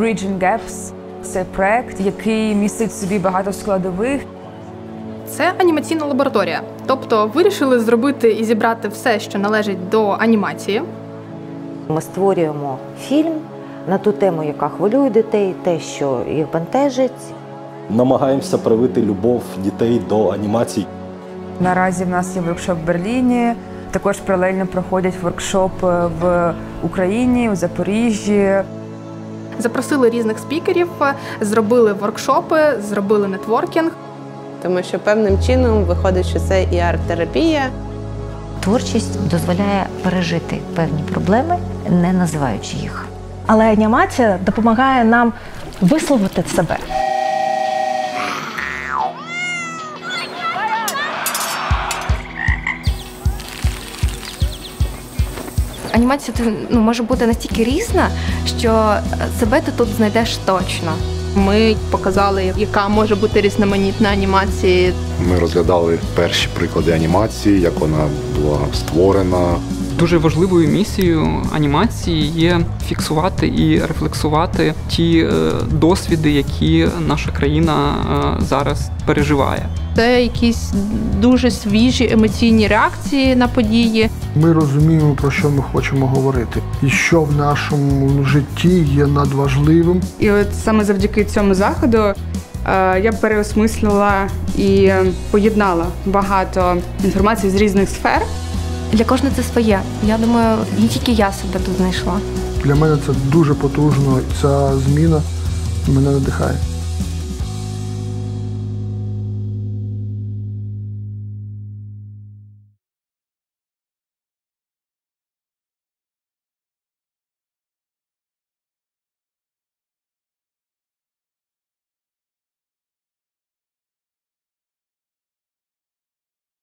Bridging Gaps. Це проект, який містить в собі багато складових. Це анімаційна лабораторія. Тобто вирішили зробити і зібрати все, що належить до анімації. Ми створюємо фільм на ту тему, яка хвилює дітей, те, що їх бентежить. Намагаємося привити любов дітей до анімації. Наразі в нас є воркшоп в Берліні, також паралельно проходять воркшопи в Україні, у Запоріжжі. Запросили різних спікерів, зробили воркшопи, зробили нетворкінг. Тому що певним чином виходить, що це і арт-терапія. Творчість дозволяє пережити певні проблеми, не називаючи їх. Але анімація допомагає нам висловити себе. Анімація може бути настільки різна, що себе ти тут знайдеш точно. Ми показали, яка може бути різноманітна анімація. Ми розглядали перші приклади анімації, як вона була створена. Дуже важливою місією анімації є фіксувати і рефлексувати ті досвіди, які наша країна зараз переживає. Це якісь дуже свіжі емоційні реакції на події. Ми розуміємо, про що ми хочемо говорити, і що в нашому житті є надважливим. І от саме завдяки цьому заходу я переосмислила і поєднала багато інформації з різних сфер. Для кожного це своє. Я думаю, не тільки я себе тут знайшла. Для мене це дуже потужно, ця зміна мене надихає.